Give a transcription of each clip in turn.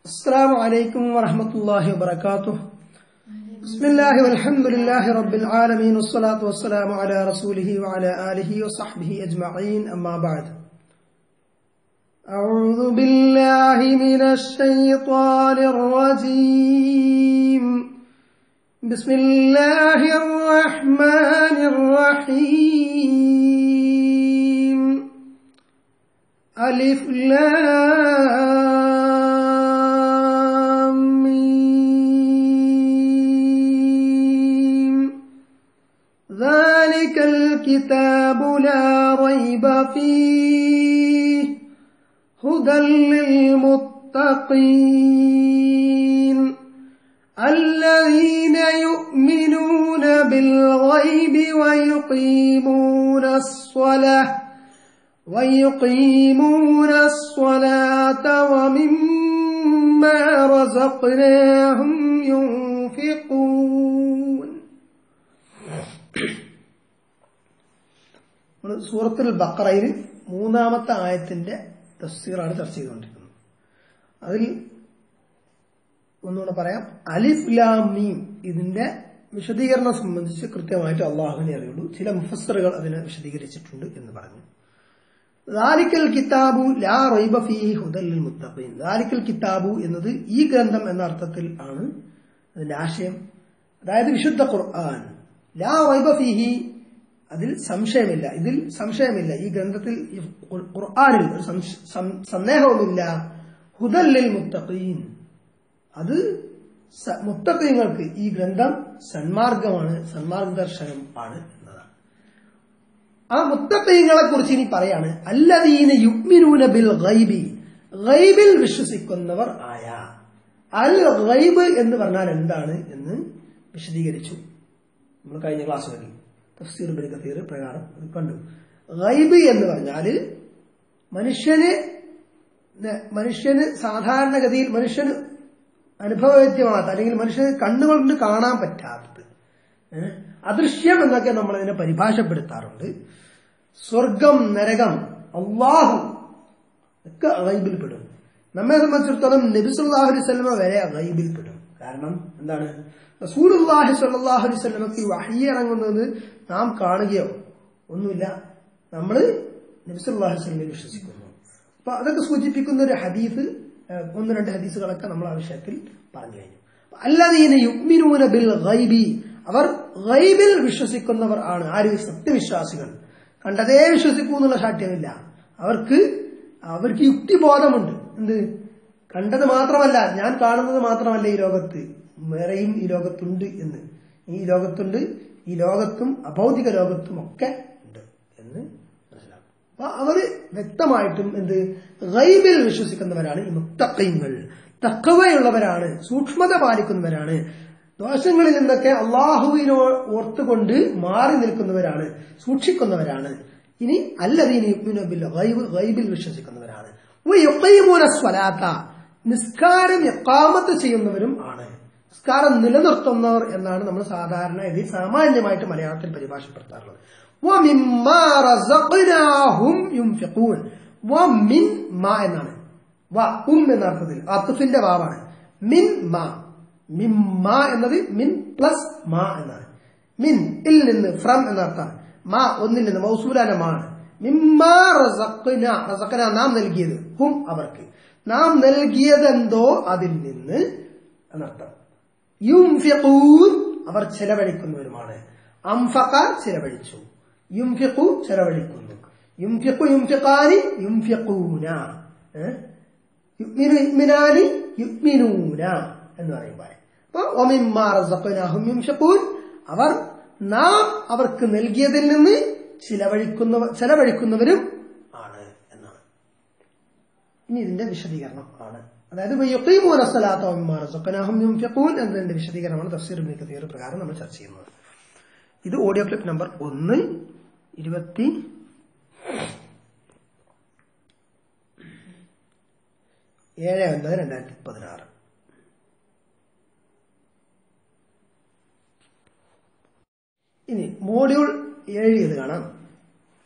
السلام عليكم ورحمة الله وبركاته. بسم الله والحمد لله رب العالمين والصلاة والسلام على رسوله وعلى آله وصحبه أجمعين. أما بعد، أعوذ بالله من الشيطان الرجيم. بسم الله الرحمن الرحيم. ألف لام ميم. ذلك الكتاب لا ريب فيه هدى للمتقين الذين يؤمنون بالغيب ويقيمون الصلاة ومما رزقناهم ينفقون. സൂറത്തുൽ ബഖറയിൽ മൂന്നാമത്തെ ആയത്തിന്റെ തഫ്സീറാണ് ചർച്ച ചെയ്തുകൊണ്ടിരിക്കുന്നത്. അതിൽ ഒന്നുകൂടെ പറയാം, അലിഫ് ലാം മീം ഇതിന്റെ വിശദീകരണം സംബന്ധിച്ച് കൃത്യമായിട്ട് അള്ളാഹുവിനെ അറിയുള്ളൂ. ചില മുഫസ്സിറുകൾ അതിനെ വിശദീകരിച്ചിട്ടുണ്ട് എന്ന് പറഞ്ഞു. ദാലിക്കൽ കിതാബു ലാ റൈബ ഫീഹി ഹുദൽ ലിൽ മുത്തഖീൻ. ദാലിക്കൽ കിതാബു എന്നത് ഈ ഗ്രന്ഥം എന്ന അർത്ഥത്തിൽ ആണ് അതിന്റെ ആശയം. അതായത് വിശുദ്ധ ഖുർആൻ. ലാ റൈബ ഫീഹി, അതിൽ സംശയമില്ല, ഇതിൽ സംശയമില്ല, ഈ ഗ്രന്ഥത്തിൽ ഖുർആനിൽ ഒരു സന്ദേഹവുമില്ല. ഹുദൽ ലിൽ മുത്തഖീൻ, അത് മുത്തഖീങ്ങൾക്ക് ഈ ഗ്രന്ഥം സന്മാർഗമാണ്, സന്മാർഗദർശനം ആണ് എന്നതാണ്. ആ മുത്തഖീങ്ങളെ കുറിച്ച് ഇനി പറയാണ്. അല്ലദീന യുഅ്മിനൂന ബിൽ ഗൈബി, ഗൈബിൽ വിശ്വസിക്കുന്നവർ ആയ. അൽ ഗൈബ് എന്ന് പറഞ്ഞാൽ എന്താണ് എന്ന് വിശദീകരിച്ചു നമ്മൾ കഴിഞ്ഞ ക്ലാസ്സുകളിൽ. തഫ്സീർ ഇബ്നു കസീർ പ്രകാരം അത് കണ്ടു. ഗൈബ് എന്ന് പറഞ്ഞാല് മനുഷ്യന് സാധാരണഗതിയിൽ മനുഷ്യന് അനുഭവവേദ്യമാകാത്ത, അല്ലെങ്കിൽ മനുഷ്യന് കണ്ണുകൾ കൊണ്ട് കാണാൻ പറ്റാത്തത്, അദൃശ്യം എന്നൊക്കെ നമ്മൾ അതിനെ പരിഭാഷപ്പെടുത്താറുണ്ട്. സ്വർഗം, നരകം, അള്ളാഹു ഒക്കെ ഗൈബിൽപ്പെടും. നമ്മെ സംബന്ധിച്ചിടത്തോളം നബി സല്ലല്ലാഹു അലൈഹി വസല്ലമ വരെ ഗൈബിൽപ്പെടും. കാരണം എന്താണ്? റസൂലുള്ളാഹി സ്വല്ലല്ലാഹു അലൈഹി വസല്ലമക്ക് വഹ്യ് ഇറങ്ങുന്നത് നാം കാണുകയോ ഒന്നുമില്ല, നമ്മൾ നബി സല്ലല്ലാഹു അലൈഹി വസല്ലമയിൽ വിശ്വസിക്കുന്നു. അപ്പൊ അതൊക്കെ സൂചിപ്പിക്കുന്ന ഒരു ഹദീസ്, ഒന്ന് രണ്ട് ഹദീസുകളൊക്കെ നമ്മൾ ആ വിഷയത്തിൽ പറഞ്ഞു കഴിഞ്ഞു. അല്ലദീന യുഅ്മിനൂന ബിൽ ഗൈബി, അവർ ഗൈബിൽ വിശ്വസിക്കുന്നവർ ആണ്. ആര്? സത്യവിശ്വാസികൾ. കണ്ടതേ വിശ്വസിക്കൂ എന്നുള്ള ശാഠ്യമില്ല. അവർക്ക് യുക്തിബോധമുണ്ട്. എന്ത്? കണ്ടത് മാത്രമല്ല, ഞാൻ കാണുന്നത് മാത്രമല്ല ഈ ലോകത്ത്, വേറെയും ഈ ലോകത്തുണ്ട് എന്ന്. ഈ ലോകത്തുണ്ട്, ഈ ലോകത്തും അഭൗതിക ലോകത്തും ഒക്കെ ഉണ്ട് എന്ന് മനസ്സിലാക്കും. അപ്പൊ അവര് വ്യക്തമായിട്ടും എന്ത്? ഗൈബിൽ വിശ്വസിക്കുന്നവരാണ് ഈ മുത്തഖീങ്ങൾ. തഖ്വയുള്ളവരാണ്, സൂക്ഷ്മത പാലിക്കുന്നവരാണ്, ദോഷങ്ങളിൽ നിന്നൊക്കെ അള്ളാഹുവിനോ ഓർത്തുകൊണ്ട് മാറി നിൽക്കുന്നവരാണ്, സൂക്ഷിക്കുന്നവരാണ്. ഇനി അല്ലദീന യുഅ്മിനൂന ബിൽ ഗൈബ്, ഗൈബിൽ വിശ്വസിക്കുന്നവരാണ്. വയുഖീമൂന സ്വലാത്ത, നിസ്കാരം ഇഖാമത്ത് ചെയ്യുന്നവരും ആണ്. നിസ്കാരം നിലനിർത്തുന്നവർ എന്നാണ് നമ്മൾ സാധാരണ ഇതിൽ സാമാന്യമായിട്ട് മലയാളത്തിൽ പരിഭാഷപ്പെടുത്താറുള്ളത്. വമിമ്മാ റസഖ്നാഹും യുൻഫിഖൂൻ. വമിൻ മാ എന്നാണ്, എന്ന അർത്ഥത്തിൽ അത്ഫിന്റെ വാവാണ്. മിൻ മാ, മിമ്മ എന്നത് മിൻ പ്ലസ് മാ എന്നാണ്. മിൻ ഇൽ നിന്ന്, ഫ്രം എന്നർത്ഥമാണ്. മാ ഒന്നിൽ നിന്ന്, മൗസൂലാന മാണ്. മിമ്മാ റസഖ്ന, റസഖ്ന നാം നൽകിയത്, ഹും അവർക്ക്, നാം നൽകിയതെന്തോ അതിൽ നിന്ന് എന്നർത്ഥം. യുൻഫിഖൂൻ അവർ ചെലവഴിക്കുന്നവരുമാണ്. അംഫഖ ചെലവഴിച്ചു, യുൻഫിഖു ചെലവഴിക്കുന്നു, യുൻഫിഖു യുൻഫിഖാനി യുൻഫിഖൂന, യുഅ്മിനു യുഅ്മിനാനി യുഅ്മിനൂന എന്ന് പറയുമ്പോൾ അപ്പൊ വമിമ്മാ റസഖ്നാഹും യുൻഫിഖൂൻ, അവർ നാം അവർക്ക് നൽകിയതിൽ നിന്ന് ചെലവഴിക്കുന്നവരും ആണ് എന്നാണ്. ഇനി ഇതിന്റെ വിശദീകരണം ആണ്, അതായത് വയുഖീമൂന സ്വലാത്ത വമിമ്മാ റസഖ്നാഹും യുൻഫിഖൂൻ എന്നതിന്റെ വിശദീകരണമാണ് തഫ്സീർ ഇബ്നു കസീർ പ്രകാരം നമ്മൾ ചർച്ച ചെയ്യുന്നത്. ഇത് ഓഡിയോ ക്ലിപ്പ് നമ്പർ 1/27/2016. ഇനി മോഡ്യൂൾ 7 ഇത് കാണാം.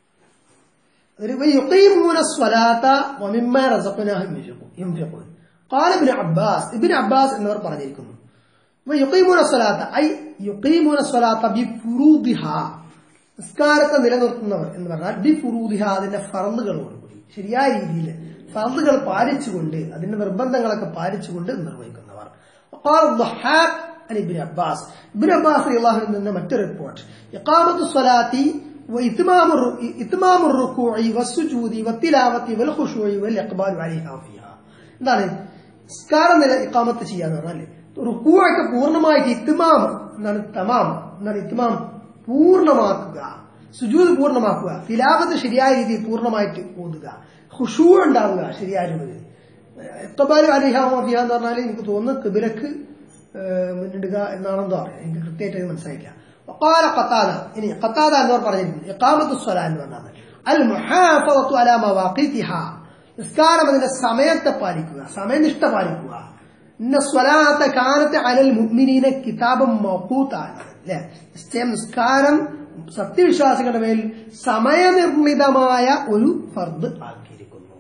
ويقيمون الصلاة ومما رزقناهم ينفقون ഖാല ഇബ്നു അബ്ബാസ്, ഇബ്നു അബ്ബാസ് എന്നിവർ പറഞ്ഞിരിക്കുന്നു, യുഖീമൂന സ്വലാത്ത ഐ യുഖീമൂന സ്വലാത്ത ബിഫുറൂദിഹാ, നിസ്കാരത്തെ നിലനിർത്തുന്നവർ എന്ന് പറഞ്ഞാൽ ബിഫുറൂദിഹാ, അതിന്റെ ഫർളുകളോടുകൂടി ശരിയായ രീതിയിൽ ഫർളുകൾ പാലിച്ചുകൊണ്ട് അതിന്റെ നിർബന്ധങ്ങളൊക്കെ പാലിച്ചുകൊണ്ട് നിർവഹിക്കുന്നവർ. ഖാല ദഹ്ഹാഖ് അൻ ഇബ്നു അബ്ബാസ്, ഇബ്നു അബ്ബാസ് റളിയല്ലാഹു അൻഹു നിന്ന് മറ്റൊരു റിപ്പോർട്ട്, ഇഖാമത്തു സ്വലാത്തി وإتمام الركوع والسجود والتلاوة والخشوع والإقبال عليها فيها. എന്താണ് നിസ്കാരം നില ഇഖാമത്ത് ചെയ്യാന്ന് പറഞ്ഞാൽ റുക്കൂഅൊക്കെ പൂർണ്ണമായിട്ട് ഇത്മാം എന്താണ് തമാം എന്താണ് ഇത്മാം പൂർണ്ണമാക്കുക, സുജൂദ് പൂർണ്ണമാക്കുക, തിലാവത്ത് ശരിയായ രീതിയിൽ പൂർണ്ണമായിട്ട് ഓതുക, ഖുശൂ ഉണ്ടാവുക ശരിയായ രീതിയിൽ. ഇഖ്ബാൽ അലൈഹാ ഫിഹാ എന്ന് പറഞ്ഞാൽ എനിക്ക് തോന്നുന്നു ഖിബ്ലക്ക് മുന്നിടുക എന്നാണെന്നോ അറിയാം, എനിക്ക് കൃത്യമായിട്ട് മനസ്സിലായില്ല. وقال قتادة ഇനി ഖതാദ എന്നവർ പറഞ്ഞിട്ടുണ്ട് ഇഖാമത്തു സ്വലാത്ത് എന്ന് പറഞ്ഞാൽ അൽ മുഹാഫളത്തു അലാ മവാഖീതിഹാ, നിസ്കാരം അതിന്റെ സമയത്തെ പാലിക്കുക, സമയനിഷ്ഠ പാലിക്കുക. ഇന്ന സ്വലാത്ത കാനത്ത് അലൽ മുഅ്മിനീന കിതാബൻ മൗഖൂത, അല്ലേ, നിശ്ചയം നിസ്കാരം സത്യവിശ്വാസികളുടെ മേൽ സമയനിർണിതമായ ഒരു ഫർദ് ആക്കിയിരിക്കുന്നു.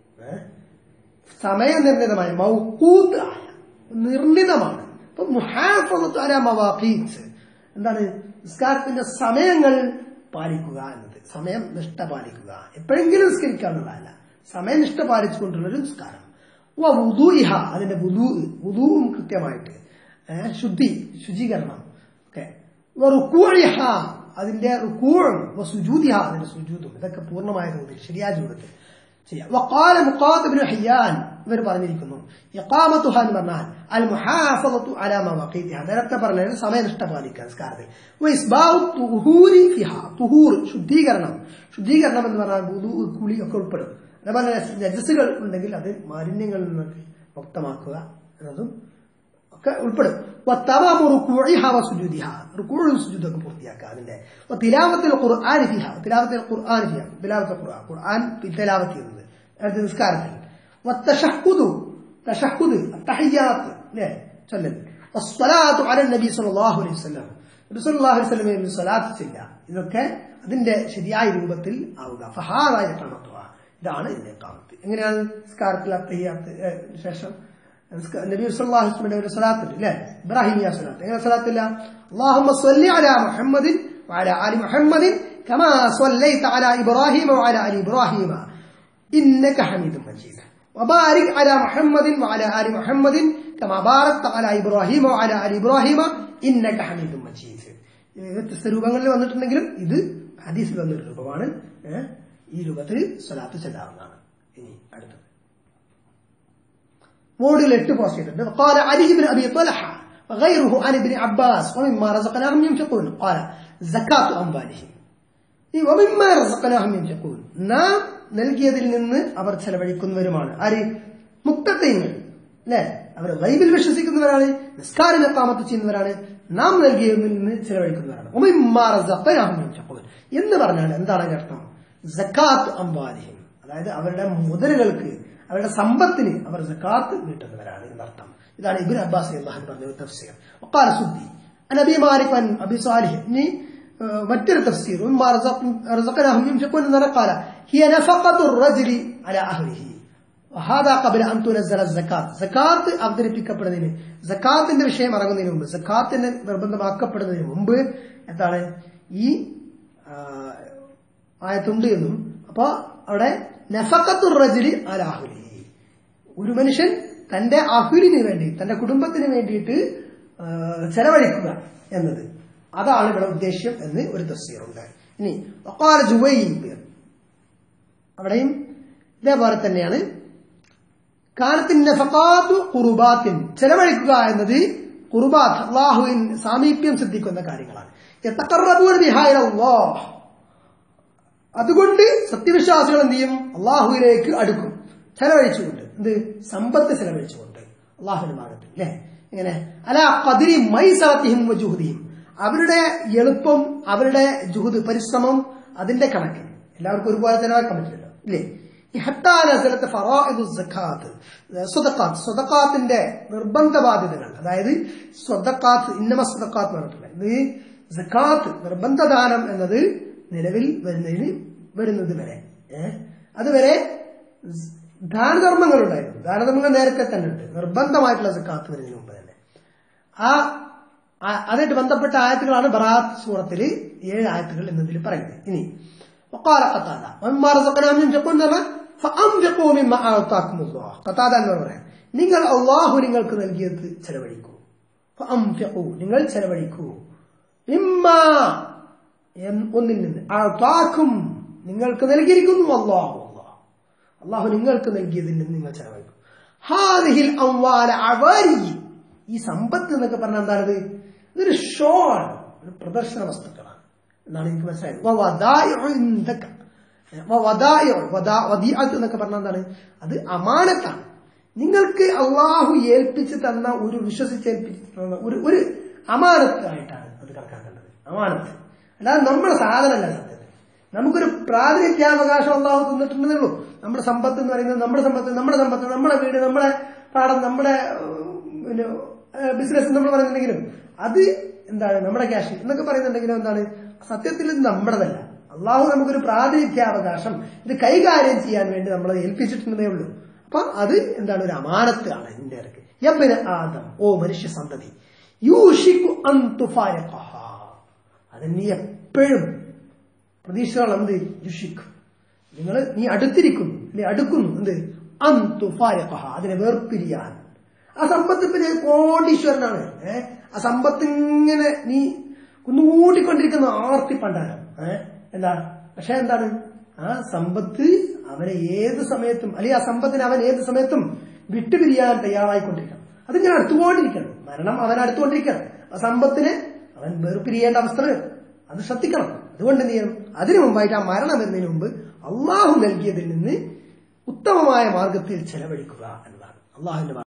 സമയനിർണിതമായ മൗഖൂത്ത് നിർണിതമാണ്. അപ്പൊ മുഹാഫളത്തു അലാ മവാഖീത് എന്താണ് നിസ്കാരത്തിന്റെ സമയങ്ങൾ പാലിക്കുക എന്നത്, സമയം നിഷ്ഠ പാലിക്കുക, എപ്പോഴെങ്കിലും നിസ്കരിക്കാന്നുള്ളതല്ല, സമയനിഷ്ഠ പാലിച്ചുകൊണ്ടുള്ളൊരു നിസ്കാരം. വുദൂഇഹ, അതിന്റെ വുദൂഉം കൃത്യമായിട്ട് ശുചീകരണം ഒക്കെ. റുകൂഇഹ, അതിന്റെ റുകൂഉം സുജൂദിഹ, അതിന്റെ സുജൂദും, ഇതൊക്കെ പൂർണ്ണമായ തോതിൽ ശരിയായ രൂപത്തിൽ ചെയ്യാം. വഖാല മുഖാത്ത് ഇബ്നു ഹിയ്യാൻ, ഇവർ പറഞ്ഞിരിക്കുന്നു ഇഖാമത്തുഹ എന്ന് പറഞ്ഞാൽ അൽ മുഹാഫളത്തു അലാ മവാഖീതിഹ, നേരത്തെ പറഞ്ഞത് സമയനിഷ്ഠ പാലിക്കുക നിസ്കാരത്തിൽ. വഇസ്ബാഉ തുഹൂരി ഫിഹാ, തുഹൂർ ശുദ്ധീകരണം, ശുദ്ധീകരണം എന്ന് പറഞ്ഞാൽ വുദൂ കുളി ഒക്കെ ഉൾപ്പെടും. അതേപോലെ നജസുകൾ ഉണ്ടെങ്കിൽ അത് മാലിന്യങ്ങളിൽ നിന്നൊക്കെ മുക്തമാക്കുക എന്നതും ഒക്കെ ഉൾപ്പെടും. വതമാമു റുകൂഇഹ വസുജൂദിഹ, റുകൂഉം സുജൂദും പൂർത്തിയാക്കുക അതിന്റെ. തിലാവത്തുൽ ഖുർആൻ ഫിഹാ, തിലാവത്തുൽ ഖുർആൻ ഫിഹാ, തിലാവത്തുൽ ഖുർആൻ, ഖുർആൻ തിലാവത്ത് ചെയ്യുന്നത് അടുത്ത നിസ്കാരത്തിൽ. വത്തശഹ്ഹുദു, തശഹ്ഹുദ് അത്തഹിയ്യാത്ത് അല്ലേ ചൊല്ലൽ. വസ്സലാത്തു അലൻ നബി സല്ലല്ലാഹു അലൈഹി വസല്ലം, നബി സല്ലല്ലാഹു അലൈഹി വസല്ലമയെ സ്വലാത്ത് ചെയ്യുക, ഇതൊക്കെ അതിന്റെ ശരിയായ രൂപത്തിൽ ആവുക. ഫഹാദ ഇഖാമത്തുഹ, ഇതാണ് ഇതിന്റെ ഇഖാമത്ത്. എങ്ങനെയാണ് നിസ്കാരത്തിൽ അത്തഹിയ്യാത്ത് ശേഷം നബി സല്ലല്ലാഹു അലൈഹി വസല്ലമയുടെ ഒരു സ്വലാത്ത് ഉണ്ട് അല്ലേ, ഇബ്രാഹിമിയ സ്വലാത്ത്. എങ്ങനെ സ്വലാത്തില്ല? അല്ലാഹുമ്മ സ്വല്ലി അലാ മുഹമ്മദിൻ വഅലാ ആലി മുഹമ്മദിൻ കമാ സ്വല്ലൈത അലാ ഇബ്രാഹീമ വഅലാ ആലി ഇബ്രാഹീമ ഇന്നക ഹമീദും മജീദ് വബാരിക് അലാ മുഹമ്മദിൻ വഅലാ ആലി മുഹമ്മദിൻ കമാ ബാറക്ത അലാ ഇബ്രാഹീമ വഅലാ ആലി ഇബ്രാഹീമ ഇന്നക ഹമീദും മജീദ്. വ്യത്യസ്ത രൂപങ്ങളിൽ വന്നിട്ടുണ്ടെങ്കിലും ഇത് ഹദീസിൽ വന്നൊരു രൂപമാണ്. ഈ രൂപത്തിൽ സ്വലാത്ത് ചെല്ലാവുന്നതാണ്. ഇനി അടുത്തത് മോഡിൽ 8 പോസ്റ്റ് ചെയ്തിട്ടുണ്ട്. قال علي بن ابي طلحه وغيره عن ابن عباس ومما رزقناهم ينفقون قال زكاه اموالهم ومما رزقناهم ينفقون, നാം നൽകിയതിൽ നിന്ന് അവർ ചെലവഴിക്കുന്നവരുമാണ്. ആര്? മുത്തഖീങ്ങൾ അല്ലേ, അവർ ഗൈബിൽ വിശ്വസിക്കുന്നവരാണ്, നിസ്കാരം ഇഖാമത്ത് ചെയ്യുന്നവരാണ്, നാം നൽകിയതിൽ നിന്ന് ചെലവഴിക്കുന്നവരാണ്. ومما رزقناهم ينفقون എന്ന് പറഞ്ഞാൽ എന്താണ് അതിന്റെ അർത്ഥം? സക്കാത്ത് അംവാലിഹിം, അതായത് അവരുടെ മുതലുകൾക്ക്, അവരുടെ സമ്പത്തിന് അവർ സക്കാത്ത് വീട്ടുന്നവരാണ് എന്നർത്ഥം. ഇതാണ് ഇബ്നു അബ്ബാസ് റളിയല്ലാഹു അൻഹു പറഞ്ഞ തഫ്സീർ. വഖാല സുദ്ദി അൻ അബി മാലിക് അൻ അബി സാലിഹ്, ഇനി മറ്റൊരു തഫ്സീർ ഉമ്മാ റസഖനാഹും യുൻഫിഖൂൻ എന്ന് ഖാല ഹിയ നഫഖത്തു റജുലി അലാ അഹ്ലിഹി വഹാദാ ഖബ്ല അൻ തുനസ്സല സക്കാത്ത്. സക്കാത്ത് അവതരിപ്പിക്കപ്പെടുന്നതിന്, സക്കാത്തിന്റെ വിഷയം ഇറങ്ങുന്നതിന് മുമ്പ്, സക്കാത്തിന് നിർബന്ധമാക്കപ്പെടുന്നതിന് മുമ്പ് എന്താണ് ഈ ആയത്തുണ്ട് എന്നും, അപ്പൊ അവിടെ നഫഖത്തു റജുലി അലാ അഹ്ലിഹി, ഒരു മനുഷ്യൻ തന്റെ അഹ്ലിന് വേണ്ടി, തന്റെ കുടുംബത്തിന് വേണ്ടിയിട്ട് ചെലവഴിക്കുക എന്നത്, അതാണ് ഇവിടെ ഉദ്ദേശ്യം എന്ന് ഒരു തഫ്സീറുണ്ട്. ഇനി വഖാല ജുവൈബിർ, അവിടെയും ഇതേപോലെ തന്നെയാണ്. കാനത്തിൻ നഫഖാത്തു ഖുർബാത്തിൻ, ചെലവഴിക്കുക എന്നത് ഖുർബാത്ത്, അല്ലാഹുവിൻ സാമീപ്യം സിദ്ധിക്കുന്ന കാര്യങ്ങളാണ്. യതഖറബൂന ബിഹാ ഇലല്ലാഹ്, അതുകൊണ്ട് സത്യവിശ്വാസികൾ എന്ത് ചെയ്യും? അള്ളാഹുവിലേക്ക് അടുക്കും ചെലവഴിച്ചുകൊണ്ട്. എന്ത്? സമ്പത്ത് ചെലവഴിച്ചുകൊണ്ട് അള്ളാഹുവിന്റെ മാർഗ്ഗത്തിൽ അല്ലെ. ഇങ്ങനെ അലാ ഖദ്രി മൈസറതിഹിം വജുഹദിഹിം, അവരുടെ എളുപ്പം, അവരുടെ ജുഹദ് പരിശ്രമം, അതിന്റെ കണക്കിൽ. എല്ലാവർക്കും ഒരുപോലെ ചെലവാക്കാൻ പറ്റില്ലല്ലോ ഇല്ലേ. ഹത്താ നസലത്ത് ഫറാഇദു സക്കാത്ത്, സ്വദഖാത്തിന്റെ നിർബന്ധ ബാധ്യതകൾ, അതായത് സ്വദഖാത്ത്, ഇന്നമ സ്വദഖാത്ത് പറഞ്ഞിട്ടില്ല, ഇത് സക്കാത്ത് നിർബന്ധദാനം എന്നത് നിലവിൽ വരുന്നത് വരെ, അതുവരെ ദാനധർമ്മങ്ങളുണ്ടായിരുന്നു. ദാനധർമ്മങ്ങൾ നേരത്തെ തന്നെ ഉണ്ട്, നിർബന്ധമായിട്ടുള്ള സക്കാത്ത് വരുന്നതിന് മുമ്പ് തന്നെ. അതായിട്ട് ബന്ധപ്പെട്ട ആയത്തുകളാണ് ബറാത്ത് സൂറത്തില് 7 ആയത്തുകൾ എന്നതിൽ പറയുന്നത്. ഇനി നിങ്ങൾ അള്ളാഹു നിങ്ങൾക്ക് നൽകിയത് ചെലവഴിക്കൂ. നിങ്ങൾ ചെലവഴിക്കൂ. ഒന്നിൽ നിന്ന് ആത്താക്കും നിങ്ങൾക്ക് നൽകിയിരിക്കുന്നു അള്ളാഹു നിങ്ങൾക്ക് നൽകിയതിൽ നിന്ന് നിങ്ങൾ ചെലവഴിക്കും. ഹാദിഹിൽ അംവാല അവാരി, ഈ സമ്പത്ത് എന്നൊക്കെ പറഞ്ഞാൽ എന്താണത്? ഇതൊരു ഷോ ആണ്, ഒരു പ്രദർശന വസ്തുക്കളാണ് എന്നാണ് എനിക്ക് മനസ്സിലായത്. എന്നൊക്കെ പറഞ്ഞാൽ എന്താണ്? അത് അമാനത്താണ്. നിങ്ങൾക്ക് അള്ളാഹു ഏൽപ്പിച്ച് തന്ന ഒരു വിശ്വസിച്ചേൽപ്പിച്ച് തന്ന ഒരു അമാനത്തായിട്ടാണ് അത് കണക്കാക്കേണ്ടത്. അമാനത്ത് അല്ലാതെ നമ്മുടെ സാധനമല്ല. സത്യത്തിൽ നമുക്കൊരു പ്രാതിനിധ്യാവകാശം അള്ളാഹു തന്നിട്ടുണ്ടെന്നേ ഉള്ളൂ. നമ്മുടെ സമ്പത്ത് എന്ന് പറയുന്നത് നമ്മുടെ വീട്, നമ്മുടെ പാടം, നമ്മുടെ ബിസിനസ് നമ്മൾ പറയുന്നുണ്ടെങ്കിലും അത് എന്താണ് നമ്മുടെ ക്യാഷ് എന്നൊക്കെ പറയുന്നുണ്ടെങ്കിലും എന്താണ് സത്യത്തിൽ ഇത് നമ്മുടെതല്ല. അള്ളാഹു നമുക്കൊരു പ്രാതിനിധ്യാവകാശം ഇത് കൈകാര്യം ചെയ്യാൻ വേണ്ടി നമ്മളത് ഏൽപ്പിച്ചിട്ടുണ്ടെന്നേ ഉള്ളൂ. അപ്പൊ അത് എന്താണ്? ഒരു അമാനത്താണ്. ഇതിന്റെ ഇടയ്ക്ക് യബ്ന ആദം, ഓ മനുഷ്യ സന്തതി, യൂഷിക്കു അൻ തുഫാരിഖഹ, അത് നീ എപ്പോഴും പ്രതീക്ഷകൾ എന്ത്? യുഷിക്ക്, നീ അടുത്തിരിക്കുന്നു, നീ അടുക്കുന്നു. എന്ത്? അൻ തുഫാരിഖഹ, അതിനെ വേർപിരിയാൻ. ആ സമ്പത്ത് ഇപ്പൊ കോടീശ്വരനാണ്, ആ സമ്പത്ത് ഇങ്ങനെ നീ കുന്നുകൂട്ടിക്കൊണ്ടിരിക്കുന്ന ആർത്തിപ്പണ്ടാരം എന്താ? പക്ഷെ എന്താണ്? ആ സമ്പത്ത് അവനെ ഏത് സമയത്തും, അല്ലെങ്കിൽ ആ സമ്പത്തിനെ അവൻ ഏത് സമയത്തും വിട്ടുപിരിയാൻ തയ്യാറായിക്കൊണ്ടിരിക്കണം. അതിങ്ങനെ അടുത്തുകൊണ്ടിരിക്കണം. മരണം അവൻ അടുത്തുകൊണ്ടിരിക്കണം. ആ സമ്പത്തിനെ അവൻ വേർപിരിയേണ്ട അവസ്ഥ വരും. അത് ശ്രദ്ധിക്കണം. അതുകൊണ്ട് എന്ത് ചെയ്യണം? അതിനു മുമ്പായിട്ട്, ആ മരണം വരുന്നതിന് മുമ്പ് അള്ളാഹു നൽകിയതിൽ നിന്ന് ഉത്തമമായ മാർഗത്തിൽ ചെലവഴിക്കുക എന്നതാണ് അള്ളാഹുവിന്റെ